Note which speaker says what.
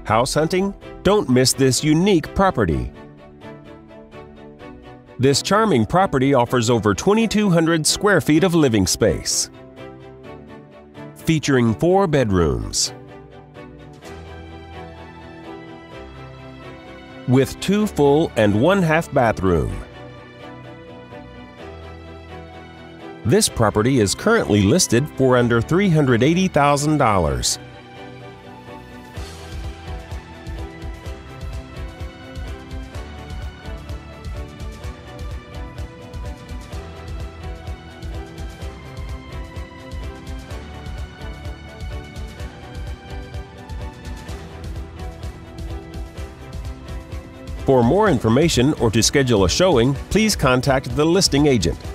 Speaker 1: House hunting? Don't miss this unique property. This charming property offers over 2,200 square feet of living space, featuring 4 bedrooms with 2 full and 1 half bathroom. This property is currently listed for under $380,000. For more information or to schedule a showing, please contact the listing agent.